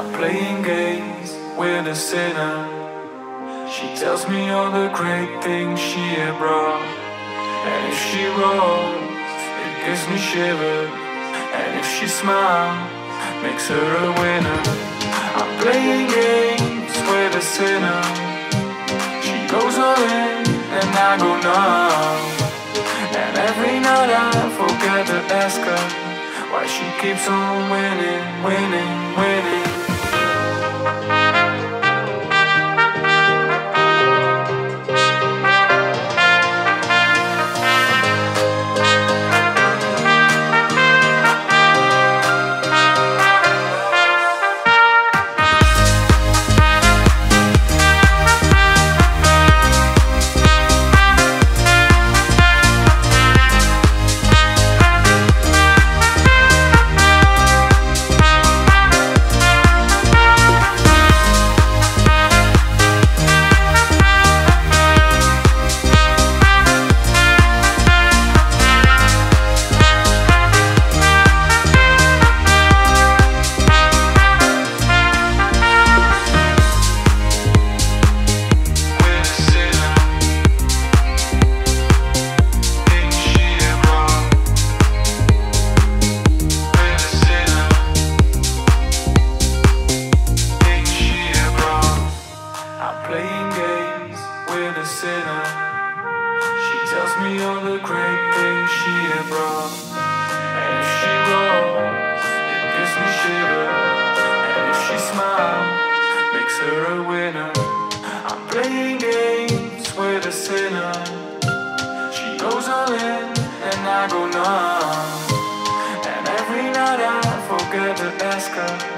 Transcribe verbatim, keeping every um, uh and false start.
I'm playing games with a sinner. She tells me all the great things she had brought, and if she rolls, it gives me shivers, and if she smiles, makes her a winner. I'm playing games with a sinner. She goes all in and I go numb, and every night I forget to ask her why she keeps on winning, winning, winning. Playing games with a sinner. She tells me all the great things she had brought, and if she rolls, it gives me shivers, and if she smiles, makes her a winner. I'm playing games with a sinner. She goes all in and I go numb, and every night I forget to ask her